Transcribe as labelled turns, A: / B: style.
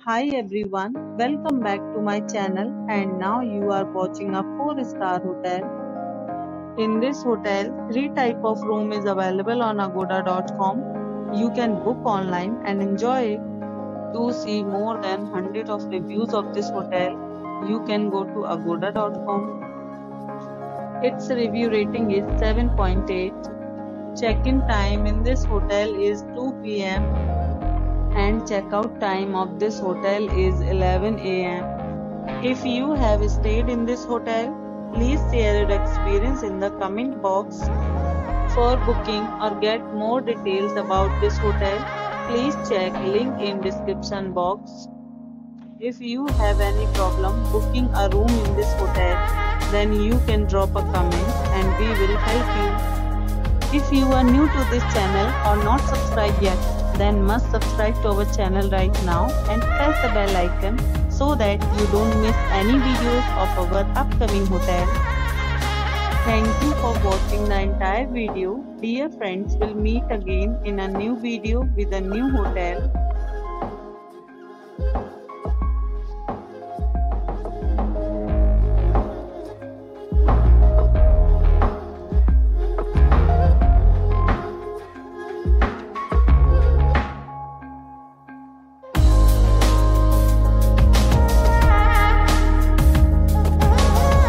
A: Hi everyone, welcome back to my channel and now you are watching a 4-star hotel. In this hotel, 3 type of room is available on agoda.com. You can book online and enjoy it. To see more than 100 of reviews of this hotel, you can go to agoda.com. Its review rating is 7.8. Check-in time in this hotel is 2 p.m. and check-out time of this hotel is 11 a.m. If you have stayed in this hotel, please share your experience in the comment box. For booking or get more details about this hotel, please check link in description box. If you have any problem booking a room in this hotel, then you can drop a comment and we will help you. If you are new to this channel or not subscribed yet, then must subscribe to our channel right now and press the bell icon so that you don't miss any videos of our upcoming hotel. Thank you for watching the entire video. Dear friends, we'll meet again in a new video with a new hotel.